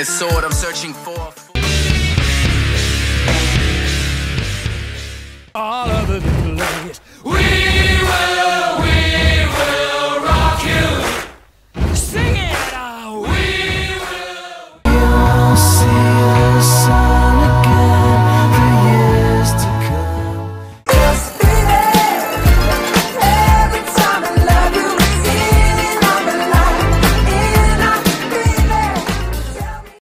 two-headed sword I'm searching for. All over the place. We